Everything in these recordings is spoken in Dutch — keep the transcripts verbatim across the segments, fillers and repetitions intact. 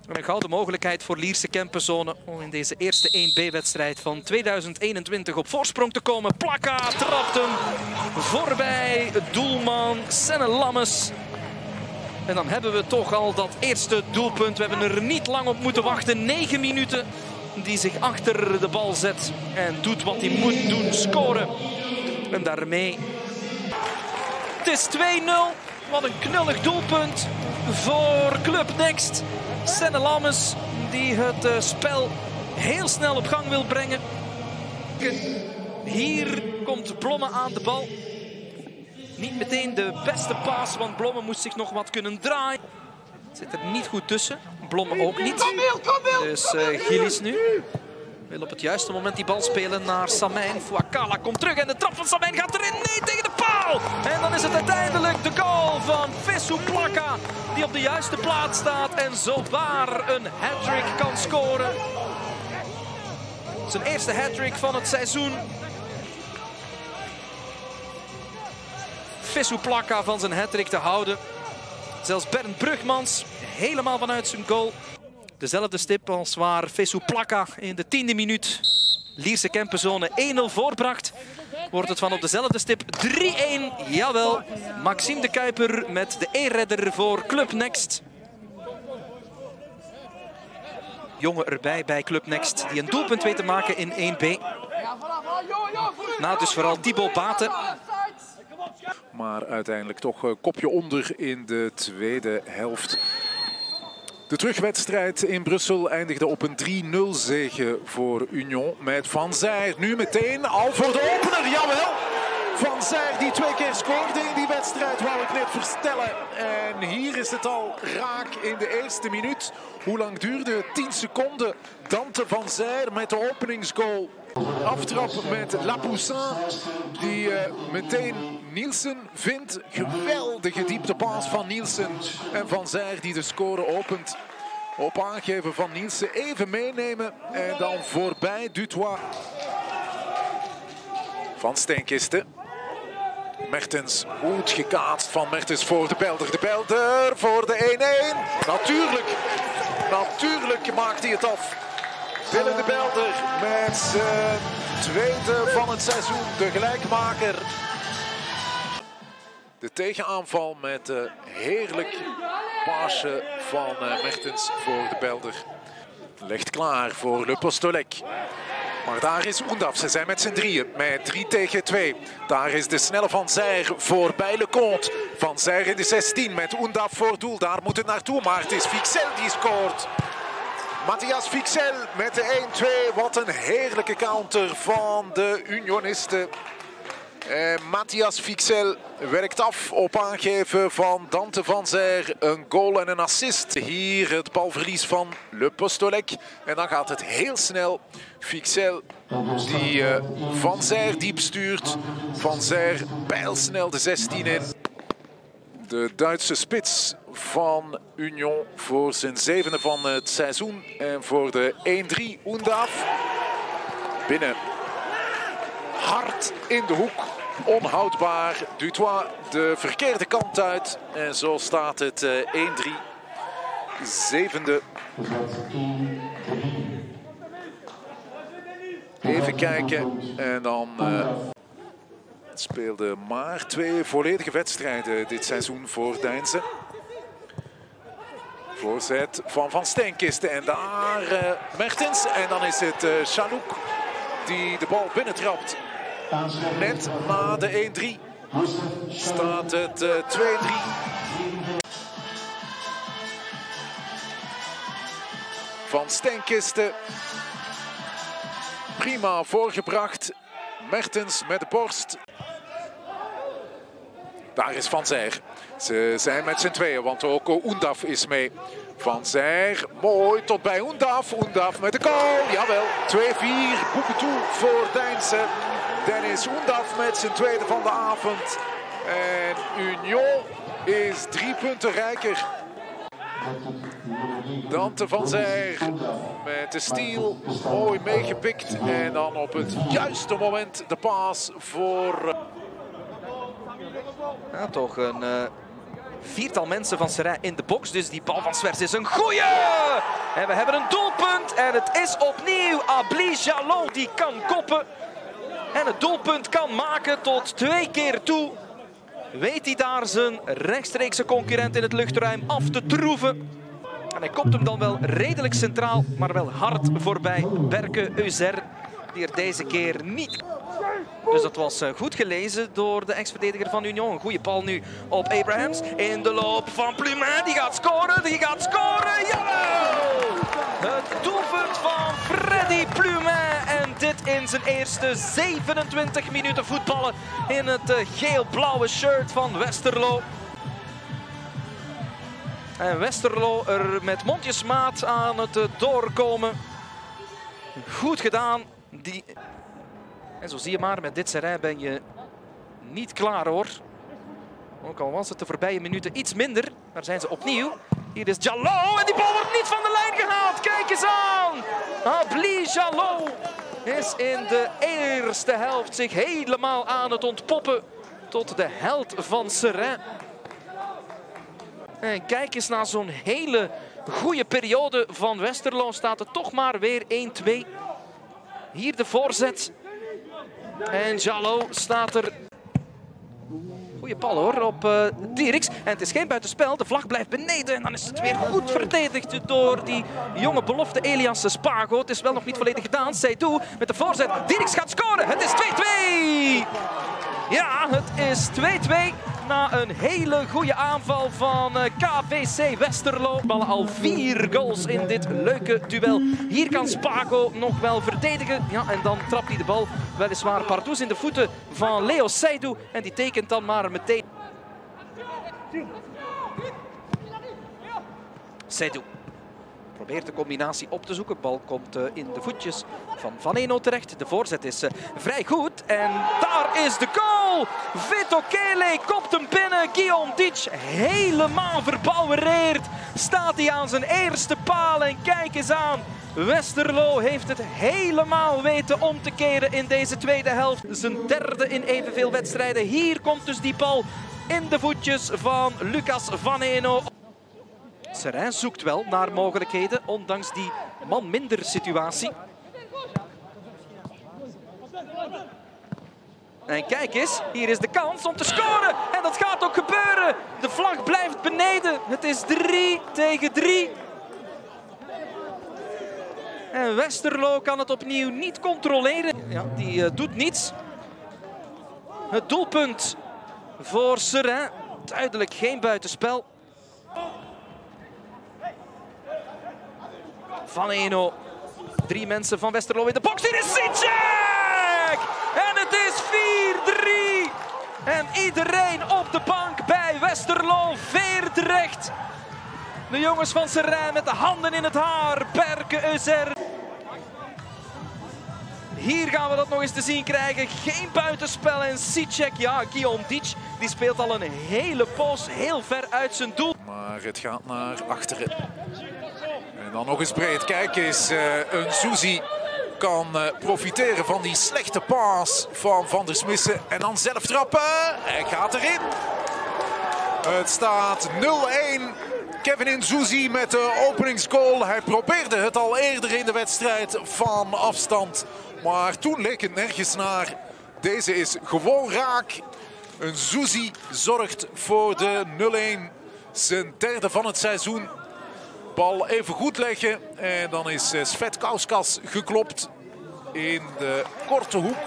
Een gouden mogelijkheid voor Lierse Kempenzone om in deze eerste één B-wedstrijd van tweeduizend eenentwintig op voorsprong te komen. Plaka trapt hem voorbij doelman Senne Lammes. En dan hebben we toch al dat eerste doelpunt. We hebben er niet lang op moeten wachten. negen minuten die zich achter de bal zet en doet wat hij moet doen, scoren. En daarmee... Het is twee nul. Wat een knullig doelpunt voor Club Next. Senne Lammes die het uh, spel heel snel op gang wil brengen. Hier komt Blomme aan de bal. Niet meteen de beste paas, want Blomme moest zich nog wat kunnen draaien. Zit er niet goed tussen. Blomme ook niet. Dus uh, Gillis nu wil op het juiste moment die bal spelen naar Samijn. Fouakala komt terug en de trap van Samijn gaat erin. Nee, tegen de paal! En dan is het uiteindelijk de goal van Fessou Plaka die op de juiste plaats staat en zowaar een hat-trick kan scoren. Zijn eerste hat-trick van het seizoen. Fessou Plaka van zijn hat-trick te houden. Zelfs Bernd Brugmans helemaal vanuit zijn goal. Dezelfde stip als waar Fessou Plaka in de tiende minuut Lierse Kempenzone één nul voorbracht. Wordt het van op dezelfde stip drie één. Jawel, Maxime de Kuiper met de e-redder voor Club Next. Jongen erbij bij Club Next die een doelpunt weet te maken in één B. Na dus vooral Thibaut Baten. Maar uiteindelijk toch uh, kopje onder in de tweede helft. De terugwedstrijd in Brussel eindigde op een drie nul zege voor Union met Van Zijr. Nu meteen al voor de opener, jawel! Van Zijr die twee keer scoorde in die wedstrijd, wou ik net vertellen. En hier is het al raak in de eerste minuut. Hoe lang duurde het? tien seconden. Dante Van Zijr met de openingsgoal. Aftrap met Lapoussin die uh, meteen Nielsen vindt. Geweldige dieptepaas van Nielsen. En Van Zijr die de score opent. Op aangeven van Nielsen even meenemen. En dan voorbij Dutois. Van Steenkisten. Mertens goed gekaatst van Mertens voor de Belder. De Belder voor de één één. Natuurlijk, natuurlijk maakt hij het af. Dylan de Belder met zijn tweede van het seizoen, de gelijkmaker. De tegenaanval met de heerlijk paasje van Mertens voor de Belder. Legt klaar voor Le Postolek. Maar daar is Oendaf, ze zijn met z'n drieën, met drie tegen twee. Daar is de snelle Van Zijr voorbij Lecomte. Van Zijr in de zestien met Oendaf voor doel, daar moet het naartoe. Maar het is Fixel die scoort. Matthias Fixel met de één twee. Wat een heerlijke counter van de Unionisten. En Matthias Fixel werkt af op aangeven van Dante Van Zijr. Een goal en een assist. Hier het balverlies van Le Postolek. En dan gaat het heel snel. Fixel die uh, Van Zijr diep stuurt. Van Zijr pijlsnel de zestien in. De Duitse spits van Union voor zijn zevende van het seizoen. En voor de één drie Oendaf. Binnen. Hard in de hoek. Onhoudbaar. Dutois de verkeerde kant uit. En zo staat het uh, één drie. Zevende. Even kijken. En dan... Uh, speelde maar twee volledige wedstrijden dit seizoen voor Deinze. Voorzet van Van Steenkisten en daar uh, Mertens. En dan is het uh, Chanouk die de bal binnentrapt. Net na de één drie staat het uh, twee drie. Van Steenkisten. Prima voorgebracht. Mertens met de borst. Daar is Van Zijr. Ze zijn met z'n tweeën, want ook Oendaf is mee. Van Zijr, mooi tot bij Oendaf. Oendaf met de goal. Jawel, twee vier. Boeketoe voor Deinze. Dennis Oendaf met zijn tweede van de avond. En Union is drie punten rijker. Dante Van Zijr met de steal. Mooi meegepikt. En dan op het juiste moment de paas voor... Ja, toch een uh, viertal mensen van Seraing in de box. Dus die bal van Swers is een goeie! En we hebben een doelpunt. En het is opnieuw Abli Jallow die kan koppen. En het doelpunt kan maken tot twee keer toe. Weet hij daar zijn rechtstreekse concurrent in het luchtruim af te troeven. En hij kopt hem dan wel redelijk centraal, maar wel hard voorbij Berke Euser. Die er deze keer niet... Dus dat was goed gelezen door de ex-verdediger van Union. Een goede bal nu op Abrahams. In de loop van Plumet. Die gaat scoren, die gaat scoren. Jawel! Het doelpunt van Freddy Plumet. En dit in zijn eerste zevenentwintig minuten voetballen in het geel-blauwe shirt van Westerlo. En Westerlo er met mondjesmaat aan het doorkomen. Goed gedaan. Die... En zo zie je maar, met dit Seraing ben je niet klaar hoor. Ook al was het de voorbije minuten iets minder. Daar zijn ze opnieuw. Hier is Jallow en die bal wordt niet van de lijn gehaald. Kijk eens aan. Abli Jallow is in de eerste helft zich helemaal aan het ontpoppen tot de held van Seraing. En kijk eens naar zo'n hele goede periode van Westerlo. Staat het toch maar weer één twee. Hier de voorzet. En Jallow staat er. Goeie bal hoor op uh, Dierix. En het is geen buitenspel. De vlag blijft beneden. En dan is het weer goed verdedigd door die jonge belofte Elias Spago. Het is wel nog niet volledig gedaan. Seydou met de voorzet. Dierix gaat scoren. Het is twee twee. Ja, het is twee twee. Na een hele goede aanval van K V C Westerlo. Ballen al vier goals in dit leuke duel. Hier kan Spago nog wel verdedigen. Ja, en dan trapt hij de bal weliswaar pardoes in de voeten van Leo Seydou. En die tekent dan maar meteen. Seydou probeert de combinatie op te zoeken. Bal komt uh, in de voetjes van Van Eno terecht. De voorzet is uh, vrij goed. En daar is de goal! Vito Kele kopt hem binnen. Guillaume Ditch helemaal verbouwereerd. Staat hij aan zijn eerste paal. En kijk eens aan. Westerlo heeft het helemaal weten om te keren in deze tweede helft. Zijn derde in evenveel wedstrijden. Hier komt dus die bal in de voetjes van Lucas Van Eno. Seraing zoekt wel naar mogelijkheden, ondanks die man minder situatie. En kijk eens, hier is de kans om te scoren. En dat gaat ook gebeuren. De vlag blijft beneden. Het is drie tegen drie. En Westerlo kan het opnieuw niet controleren. Ja, die uh, doet niets. Het doelpunt voor Seraing. Duidelijk geen buitenspel. Van Eno. Drie mensen van Westerlo in de box. Hier is Sicek! En het is vier drie. En iedereen op de bank bij Westerlo. Veertrecht. De jongens van Seraing met de handen in het haar. Berke Euser. Hier gaan we dat nog eens te zien krijgen. Geen buitenspel. En Sicek, ja, Guillaume Ditch, die speelt al een hele poos heel ver uit zijn doel. Maar het gaat naar achteren. En dan nog eens breed. Kijk eens, uh, een Souzy kan uh, profiteren van die slechte paas van Van der Smissen. En dan zelf trappen. Hij gaat erin. Het staat nul één. Kevin Nsouzi met de openingsgoal. Hij probeerde het al eerder in de wedstrijd van afstand. Maar toen leek het nergens naar. Deze is gewoon raak. Nsouzi zorgt voor de nul één. Zijn derde van het seizoen. Bal even goed leggen. En dan is Svet Kauskas geklopt in de korte hoek.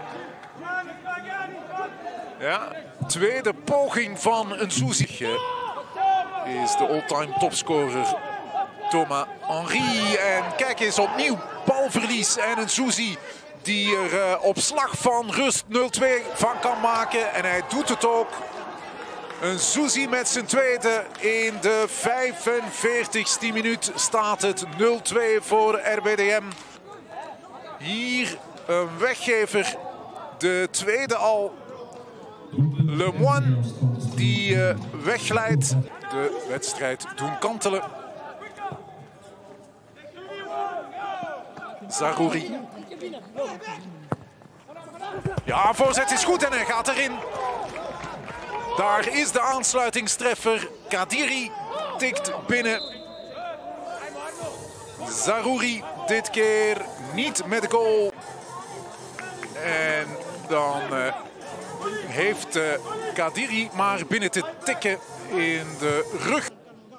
Ja, tweede poging van Nsouzi. Is de all-time topscorer Thomas Henry. En kijk eens opnieuw balverlies. En Nsouzi die er uh, op slag van rust nul twee van kan maken. En hij doet het ook. Nsouzi met zijn tweede. In de vijfenveertigste minuut staat het nul twee voor R B D M. Hier een weggever. De tweede al. Lemoine die uh, wegglijdt. De wedstrijd doen kantelen. Zarouri. Ja, voorzet is goed en hij gaat erin. Daar is de aansluitingstreffer. Kadiri tikt binnen. Zaroury dit keer niet met de goal. En dan uh, heeft uh, Kadiri maar binnen te tikken in de rug.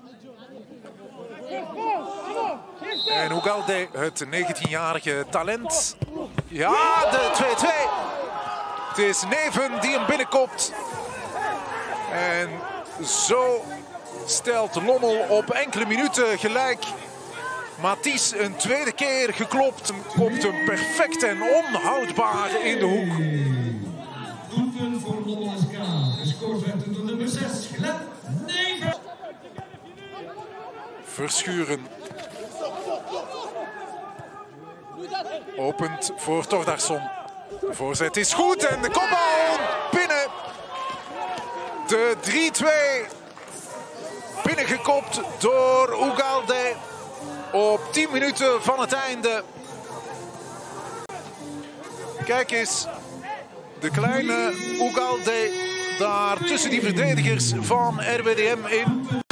En Ugalde, het negentienjarige talent. Ja, de twee-twee. Het is Neven die hem binnenkopt. En zo stelt Lommel op enkele minuten gelijk. Mathies een tweede keer geklopt. Komt hem perfect en onhoudbaar in de hoek. Doelpunt voor Lommel S K. Gescoord werd door nummer zes, Glenn Neven. Verschuren. Opent voor Thordarson. De voorzet is goed en de kopbal binnen. De drie-twee. Binnengekopt door Ugalde. Op tien minuten van het einde. Kijk eens. De kleine Ugalde daar tussen die verdedigers van R W D M in.